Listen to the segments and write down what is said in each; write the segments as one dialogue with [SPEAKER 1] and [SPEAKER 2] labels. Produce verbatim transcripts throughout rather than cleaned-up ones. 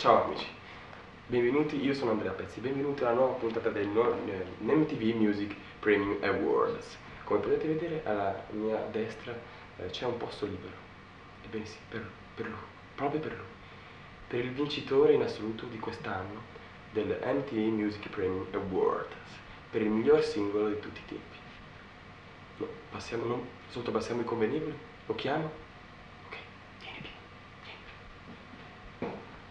[SPEAKER 1] Ciao amici, benvenuti, io sono Andrea Pezzi, benvenuti alla nuova puntata del no- eh, M T V Music Premium Awards. Come potete vedere alla mia destra eh, c'è un posto libero. Ebbene sì, per, per lui, proprio per lui, per il vincitore in assoluto di quest'anno del M T V Music Premium Awards, per il miglior singolo di tutti i tempi. No, passiamo, non, sottopassiamo i convenevoli, lo chiamo? Ok, vieni Pino, vieni.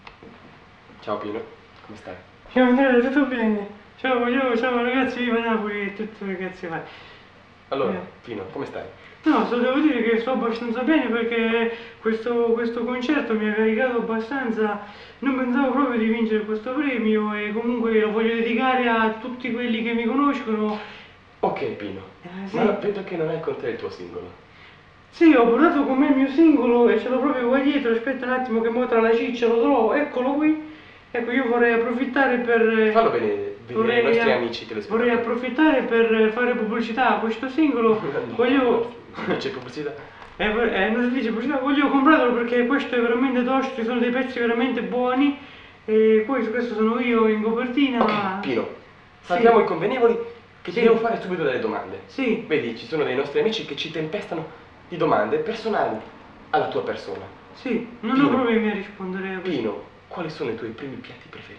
[SPEAKER 1] Ciao Pino, come stai?
[SPEAKER 2] Ciao Andrea, tutto bene? Ciao, io, ciao ragazzi, viva Napoli e tutto ragazzi, vai.
[SPEAKER 1] Allora,
[SPEAKER 2] Eh.
[SPEAKER 1] Pino, come stai?
[SPEAKER 2] No, so, devo dire che sto abbastanza bene perché questo, questo concerto mi ha caricato abbastanza, non pensavo proprio di vincere questo premio e comunque lo voglio dedicare a tutti quelli che mi conoscono.
[SPEAKER 1] Ok Pino,
[SPEAKER 2] Eh, sì.
[SPEAKER 1] ma vedo che non hai con te il tuo singolo.
[SPEAKER 2] Sì, ho portato con me il mio singolo e ce l'ho proprio qua dietro, aspetta un attimo che mo tra la ciccia lo trovo, eccolo qui. Ecco, io vorrei approfittare per...
[SPEAKER 1] Fallo vedere, vedere ai
[SPEAKER 2] vorrei,
[SPEAKER 1] nostri
[SPEAKER 2] a-
[SPEAKER 1] amici
[SPEAKER 2] vorrei
[SPEAKER 1] telespettatori.
[SPEAKER 2] approfittare per fare pubblicità a questo singolo.
[SPEAKER 1] No,
[SPEAKER 2] Voglio...
[SPEAKER 1] si dice pubblicità.
[SPEAKER 2] Eh, eh, non si dice pubblicità, voglio comprarlo perché questo è veramente tosto, ci sono dei pezzi veramente buoni. E poi questo sono io in copertina.
[SPEAKER 1] Ok, Pino,
[SPEAKER 2] Sì.
[SPEAKER 1] saltiamo i convenevoli che
[SPEAKER 2] Sì.
[SPEAKER 1] ti devo fare subito delle domande.
[SPEAKER 2] Sì.
[SPEAKER 1] Vedi, ci sono dei nostri amici che ci tempestano di domande personali alla tua persona.
[SPEAKER 2] Sì, non
[SPEAKER 1] Pino.
[SPEAKER 2] ho problemi a rispondere a questo.
[SPEAKER 1] Pino, quali sono i tuoi primi piatti preferiti?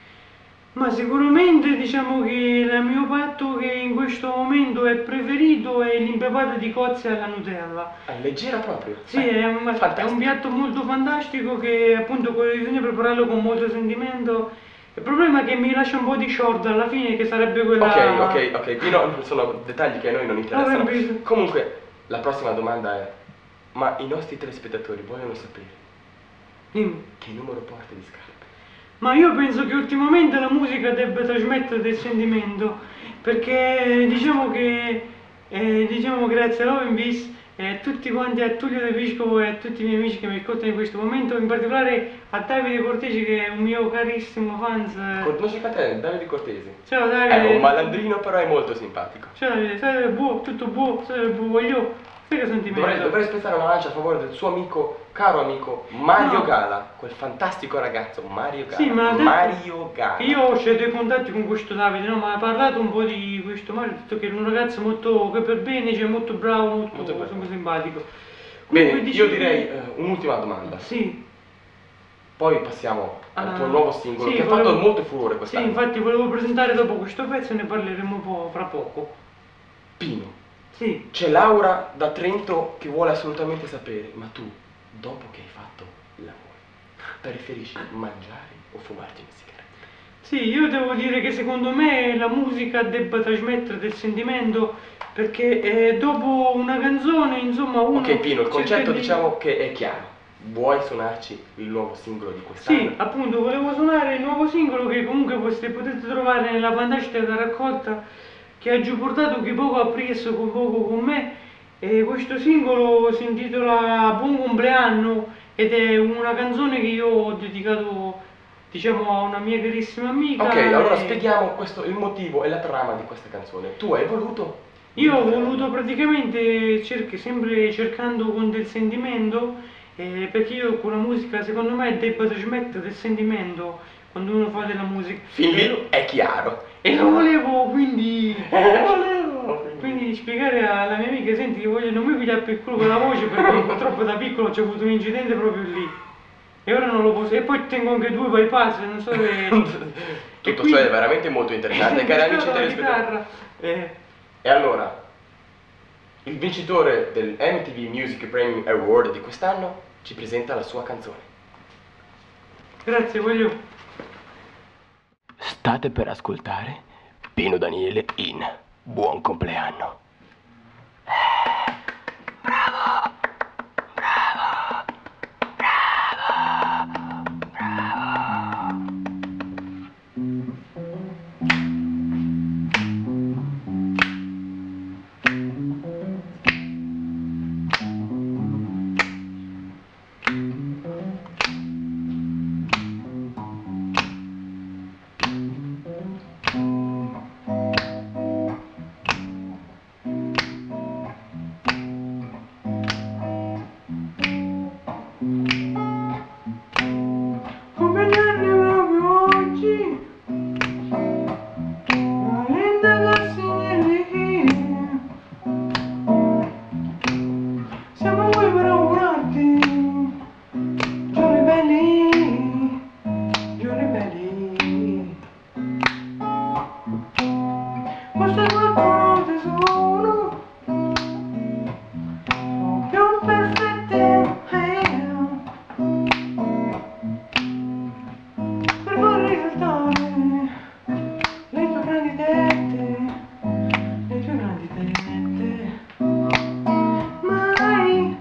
[SPEAKER 2] Ma sicuramente diciamo che il mio piatto che in questo momento è preferito è l'impapato di cozze alla Nutella.
[SPEAKER 1] Ah, leggera proprio?
[SPEAKER 2] Sì,
[SPEAKER 1] Eh,
[SPEAKER 2] è un, è un
[SPEAKER 1] fantastico.
[SPEAKER 2] piatto molto fantastico che appunto bisogna prepararlo con molto sentimento. Il problema è che mi lascia un po' di short alla fine che sarebbe quella...
[SPEAKER 1] Ok, ok, ok, Pino, sono dettagli che a noi non interessano.
[SPEAKER 2] Allora, invece-
[SPEAKER 1] Comunque, la prossima domanda è, ma i nostri telespettatori vogliono sapere
[SPEAKER 2] Dimmi.
[SPEAKER 1] che numero porti di scarpe?
[SPEAKER 2] Ma io penso che ultimamente la musica debba trasmettere del sentimento, perché diciamo che, eh, diciamo grazie a Love and Peace e a tutti quanti, a Tullio De Piscopo e a tutti i miei amici che mi ascoltano in questo momento, in particolare a Davide Cortesi che è un mio carissimo fans.
[SPEAKER 1] Conosci a te, Davide Cortesi.
[SPEAKER 2] Ciao Davide.
[SPEAKER 1] È un malandrino però è molto simpatico.
[SPEAKER 2] Ciao Davide, sai buo, tutto buo, sai buo, voglio, sai che sentimento.
[SPEAKER 1] Dovrei, dovrei spezzare una lancia a favore del suo amico, caro amico Mario
[SPEAKER 2] No.
[SPEAKER 1] Gala, quel fantastico ragazzo Mario Gala.
[SPEAKER 2] Sì, ma ha detto
[SPEAKER 1] Mario Gala.
[SPEAKER 2] che io ho scelto i contatti con questo Davide, no? Ma ha parlato un po' di questo Mario, ha detto che è un ragazzo molto, che per bene, cioè molto bravo, molto,
[SPEAKER 1] Molto bravo.
[SPEAKER 2] molto simpatico.
[SPEAKER 1] Bene,
[SPEAKER 2] Comunque,
[SPEAKER 1] io
[SPEAKER 2] dicevi-
[SPEAKER 1] direi eh, un'ultima domanda.
[SPEAKER 2] Sì.
[SPEAKER 1] Poi passiamo al
[SPEAKER 2] Ah,
[SPEAKER 1] tuo nuovo singolo
[SPEAKER 2] sì,
[SPEAKER 1] che ha
[SPEAKER 2] volevo-
[SPEAKER 1] fatto molto furore
[SPEAKER 2] Sì,
[SPEAKER 1] quest'anno.
[SPEAKER 2] infatti volevo presentare dopo questo pezzo e ne parleremo un po' fra poco.
[SPEAKER 1] Pino,
[SPEAKER 2] Sì.
[SPEAKER 1] c'è Laura da Trento che vuole assolutamente sapere, ma tu, dopo che hai fatto l'amore, preferisci mangiare o fumarti una sigaretta?
[SPEAKER 2] Sì, io devo dire che secondo me la musica debba trasmettere del sentimento perché eh, dopo una canzone, insomma, uno...
[SPEAKER 1] Ok Pino, il
[SPEAKER 2] cerca
[SPEAKER 1] concetto
[SPEAKER 2] di-
[SPEAKER 1] diciamo che è chiaro. Vuoi suonarci il nuovo singolo di quest'anno?
[SPEAKER 2] Sì, appunto, volevo suonare il nuovo singolo che comunque potete, potete trovare nella fantastica raccolta che ha giù portato chi poco ha preso con poco con me. E questo singolo si intitola Buon compleanno ed è una canzone che io ho dedicato, diciamo, a una mia carissima amica.
[SPEAKER 1] Ok, allora
[SPEAKER 2] e-
[SPEAKER 1] spieghiamo questo, il motivo e la trama di questa canzone. Tu hai voluto...
[SPEAKER 2] Io ho voluto praticamente, cerc- sempre cercando con del sentimento, eh, perché io con la musica secondo me debba trasmettere del sentimento quando uno fa della musica.
[SPEAKER 1] Fin
[SPEAKER 2] E
[SPEAKER 1] lì
[SPEAKER 2] lo-
[SPEAKER 1] è chiaro.
[SPEAKER 2] E lo volevo quindi,
[SPEAKER 1] Volevo,
[SPEAKER 2] quindi spiegare alla mia amica, senti, voglio, non mi pigliare per il culo con la voce perché purtroppo da piccolo c'è avuto un incidente proprio lì. E ora non lo posso. E poi tengo anche due bypass, non so se. E
[SPEAKER 1] Tutto
[SPEAKER 2] quindi-
[SPEAKER 1] ciò è veramente molto interessante, cari amici
[SPEAKER 2] la
[SPEAKER 1] telespettatori.
[SPEAKER 2] chitarra. Eh,
[SPEAKER 1] E allora, il vincitore del M T V Music Premium Award di quest'anno ci presenta la sua canzone.
[SPEAKER 2] grazie, voglio.
[SPEAKER 1] State per ascoltare Pino Daniele in Buon compleanno.
[SPEAKER 2] grandi tette, le tue grandi tette, mai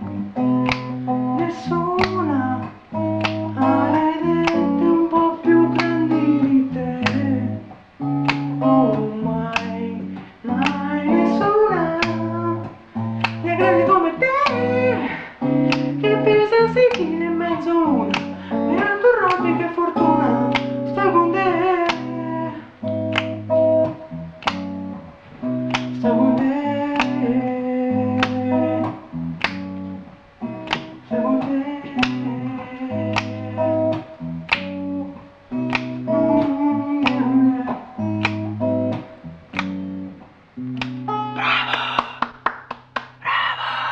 [SPEAKER 2] nessuna ha le tette un po' più grandi di te. Oh, mai, mai nessuna le grandi come te, che pesa sei chili e mezzo l'una. Mira tu Robby, che fortuna, sta con te, sta con te, sta con te.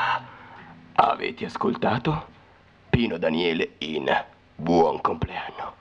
[SPEAKER 1] Avete ascoltato Pino Daniele in Buon compleanno.